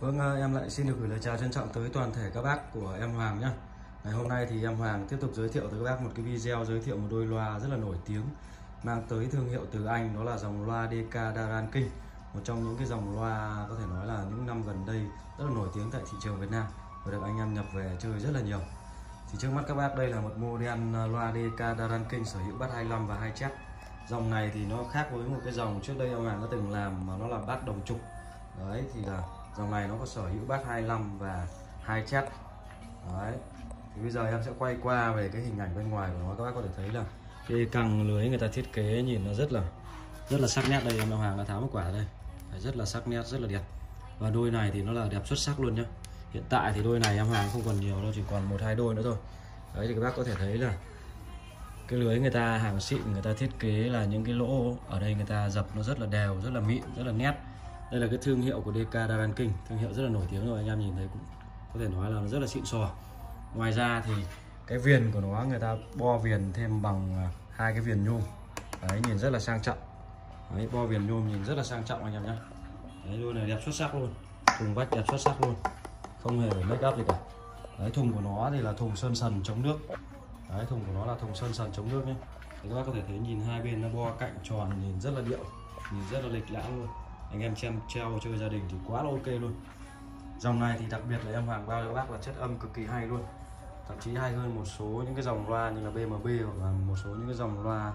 Vâng, em lại xin được gửi lời chào trân trọng tới toàn thể các bác của em Hoàng nhé. Ngày hôm nay thì em Hoàng tiếp tục giới thiệu tới các bác một cái video giới thiệu một đôi loa rất là nổi tiếng mang tới thương hiệu từ Anh, đó là dòng loa DK Daran King, một trong những cái dòng loa có thể nói là những năm gần đây rất là nổi tiếng tại thị trường Việt Nam và được anh em nhập về chơi rất là nhiều. Thì trước mắt các bác đây là một model loa DK Daran King sở hữu bass 25 và 2 chép. Dòng này thì nó khác với một cái dòng trước đây em Hoàng đã từng làm mà nó là bass đồng trục. Đấy thì là dòng này nó có sở hữu bass 25 và 2 chép. Đấy. Thì bây giờ em sẽ quay qua về cái hình ảnh bên ngoài của nó, các bác có thể thấy là cái căng lưới người ta thiết kế nhìn nó rất là sắc nét. Đây em Hoàng đã tháo một quả đây, rất là sắc nét, rất là đẹp. Và đôi này thì nó là đẹp xuất sắc luôn nhá. Hiện tại thì đôi này em Hoàng không còn nhiều đâu, chỉ còn 1-2 đôi nữa thôi. Đấy thì các bác có thể thấy là cái lưới người ta hàng xịn, người ta thiết kế là những cái lỗ ở đây người ta dập nó rất là đều, rất là mịn, rất là nét. Đây là cái thương hiệu của DK Daran King, thương hiệu rất là nổi tiếng rồi, anh em nhìn thấy cũng có thể nói là nó rất là xịn sò. Ngoài ra thì cái viền của nó người ta bo viền thêm bằng 2 cái viền nhôm. Đấy, nhìn rất là sang trọng. Đấy, bo viền nhôm nhìn rất là sang trọng anh em nhé. Đấy, đôi này đẹp xuất sắc luôn, thùng vách đẹp xuất sắc luôn, không hề phải make up gì cả. Đấy, thùng của nó thì là thùng sơn sần chống nước. Đấy, thùng của nó là thùng sơn sần chống nước nhé. Thì các bác có thể thấy nhìn hai bên nó bo cạnh tròn, nhìn rất là điệu, nhìn rất là lịch lãm luôn. Anh em xem treo chơi gia đình thì quá là ok luôn. Dòng này thì đặc biệt là em Hoàng bao cho các bác là chất âm cực kỳ hay luôn, thậm chí hay hơn một số những cái dòng loa như là BMB hoặc là một số những cái dòng loa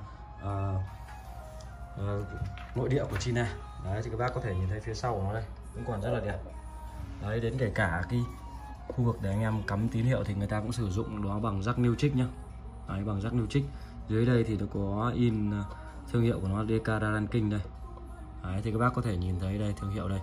nội địa của China. Đấy thì các bác có thể nhìn thấy phía sau của nó đây cũng còn rất là đẹp. Đấy, đến kể cả cái khu vực để anh em cắm tín hiệu thì người ta cũng sử dụng đó bằng jack Neutrik nhá. Đấy, bằng jack Neutrik. Dưới đây thì nó có in thương hiệu của nó DK Daran King đây. Đấy, thì các bác có thể nhìn thấy đây thương hiệu đây.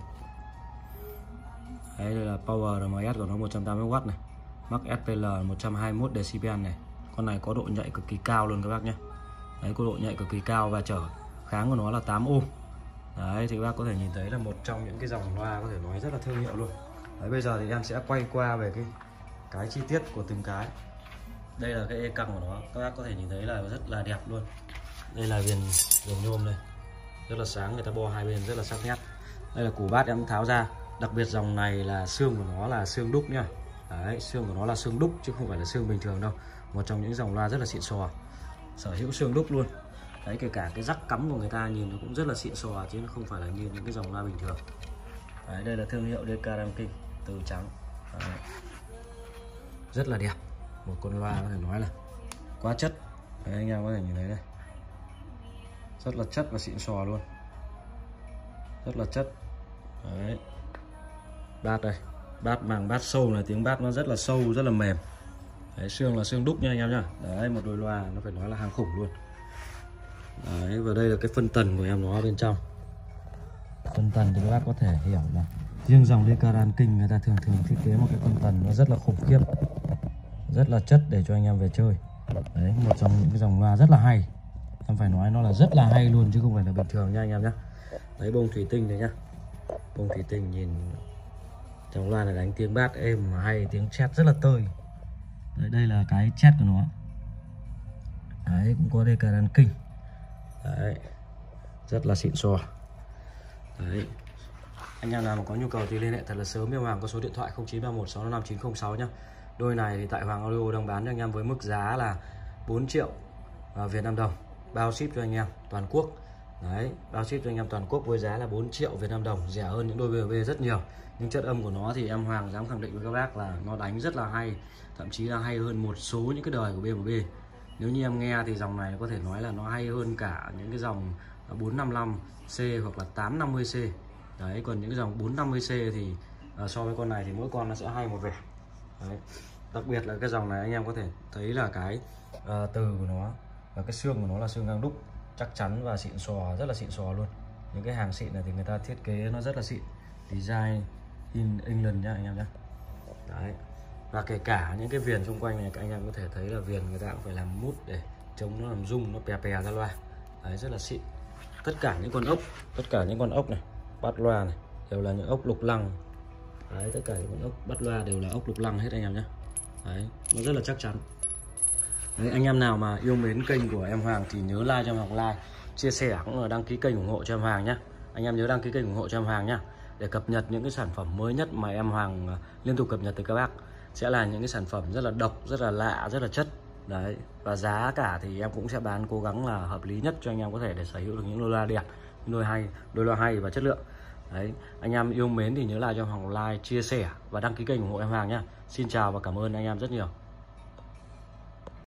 Đấy, đây là power RMS của nó 180W này, max SPL 121 decibel này. Con này có độ nhạy cực kỳ cao luôn các bác nhé. Đấy, có độ nhạy cực kỳ cao và trở kháng của nó là 8 ohm. Đấy thì các bác có thể nhìn thấy là một trong những cái dòng loa có thể nói rất là thương hiệu luôn. Đấy, bây giờ thì em sẽ quay qua về cái chi tiết của từng cái. Đây là cái e căng của nó, các bác có thể nhìn thấy là rất là đẹp luôn. Đây là viền nhôm đây, rất là sáng, người ta bo hai bên rất là sắc nét. Đây là củ bát em tháo ra. Đặc biệt dòng này là xương của nó là xương đúc nhá. Đấy, xương của nó là xương đúc chứ không phải là xương bình thường đâu. Một trong những dòng loa rất là xịn sò, sở hữu xương đúc luôn. Đấy, kể cả cái rắc cắm của người ta nhìn nó cũng rất là xịn sò chứ nó không phải là như những cái dòng loa bình thường. Đấy, đây là thương hiệu DK Daran King, từ trắng. Đấy, rất là đẹp, một con loa có thể nói là quá chất. Đấy, anh em có thể nhìn thấy đây, rất là chất và xịn sò luôn, rất là chất. Đấy, bát đây, bát màng bát sâu là tiếng bát nó rất là sâu, rất là mềm. Đấy, xương là xương đúc nha anh em nhá. Đấy, một đôi loa nó phải nói là hàng khủng luôn. Đấy, và đây là cái phân tần của em nó bên trong. Phân tần thì các bác có thể hiểu là riêng dòng DK Daran King người ta thường thiết kế một cái phân tần nó rất là khủng khiếp, rất là chất để cho anh em về chơi. Đấy, một trong những cái dòng loa rất là hay, em phải nói nó là rất là hay luôn chứ không phải là bình thường nha anh em nhé. Đấy, bông thủy tinh này nhá, bông thủy tinh nhìn trong loa này đánh tiếng bass êm mà hay, tiếng chét rất là tơi. Đấy, đây là cái chét của nó. Đấy, cũng có DK Daran King. Đấy, rất là xịn sò. Đấy, anh em nào mà có nhu cầu thì liên hệ thật là sớm với Hoàng, có số điện thoại 0931655906 nhá. Đôi này thì tại Hoàng Audio đang bán cho anh em với mức giá là 4 triệu Việt Nam đồng, bao ship cho anh em toàn quốc. Đấy, bao ship cho anh em toàn quốc với giá là 4 triệu Việt Nam đồng, rẻ hơn những đôi BMB rất nhiều. Nhưng chất âm của nó thì em Hoàng dám khẳng định với các bác là nó đánh rất là hay, thậm chí là hay hơn một số những cái đời của BMB. Nếu như em nghe thì dòng này có thể nói là nó hay hơn cả những cái dòng 455C hoặc là 850C. Đấy, còn những cái dòng 450C thì so với con này thì mỗi con nó sẽ hay một vẻ. Đấy, đặc biệt là cái dòng này anh em có thể thấy là cái từ của nó và cái xương của nó là xương gang đúc, chắc chắn và xịn sò, rất là xịn sò luôn. Những cái hàng xịn này thì người ta thiết kế nó rất là xịn, design in England nhá anh em nhé. Đấy, và kể cả những cái viền xung quanh này các anh em có thể thấy là viền người ta cũng phải làm mút để chống nó làm rung, nó pè ra loa. Đấy, rất là xịn. Tất cả những con ốc này bắt loa này đều là những ốc lục lăng. Đấy, tất cả những con ốc bắt loa đều là ốc lục lăng hết anh em nhé. Đấy, nó rất là chắc chắn. Đấy, anh em nào mà yêu mến kênh của em Hoàng thì nhớ like cho em Hoàng, like, chia sẻ cũng là đăng ký kênh ủng hộ cho em Hoàng nhé. Anh em nhớ đăng ký kênh ủng hộ cho em Hoàng nhé. để cập nhật những cái sản phẩm mới nhất mà em Hoàng liên tục cập nhật từ các bác. Sẽ là những cái sản phẩm rất là độc, rất là lạ, rất là chất. Đấy, và giá cả thì em cũng sẽ bán cố gắng là hợp lý nhất cho anh em có thể để sở hữu được những đôi loa đẹp, những đôi loa hay và chất lượng. Đấy, anh em yêu mến thì nhớ like cho Hoàng like, chia sẻ và đăng ký kênh ủng hộ em Hoàng nhé. Xin chào và cảm ơn anh em rất nhiều.